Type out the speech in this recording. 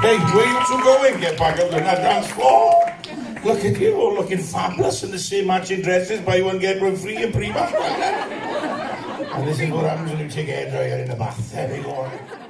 Hey, where you two going? Get back up on that dance floor. Look at you, all looking fabulous in the same matching dresses, buy one, get one free in Primark. And this is what happens when you take a hairdryer in the bath. There we go.